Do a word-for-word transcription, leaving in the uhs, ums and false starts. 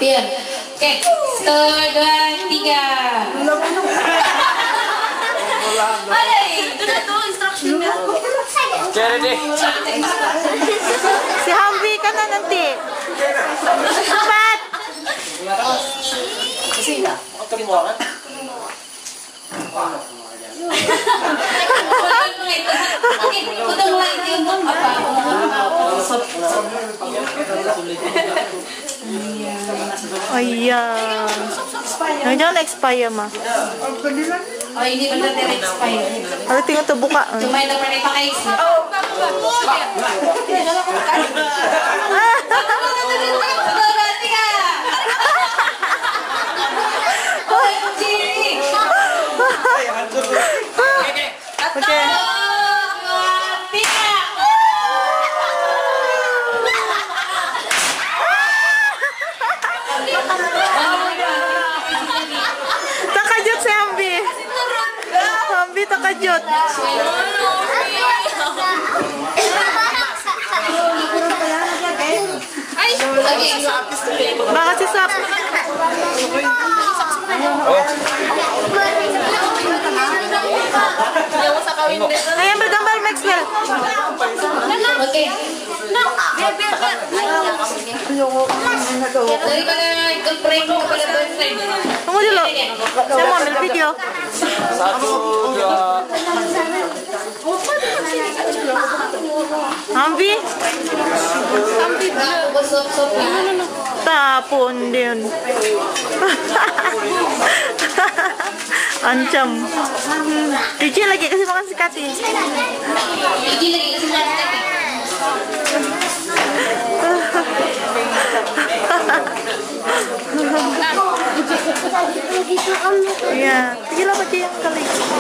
Pian. Oke, satu, dua, tiga. Ada, itu dah tuh instruksinya. Cari deh. Si Hambi ka na nanti. Cepat. Kasi na, makatalimuan. Udah mulai diuntung apa? Ayan. Nandiyan na-expire ma. Oh, ini benar dari expired. Ano tingnan to buka? Cuma yang pernah dipakai sih. Okay. Takajut si Hambi. Hambi takajut. Baka si Sap. Ayan, bergambar Maxwell. Oke. Daripada girlfriend kepada boyfriend. Tunggu dulu. Saya mau ambil video. Satu, dua. Hambi. Sampai aku sop-sop. Tapon din. Ancam. Cuci lagi kasih makan si Kati. Gigi lagi ke sebelah kaki. Iya, tinggal apa sih yang kali?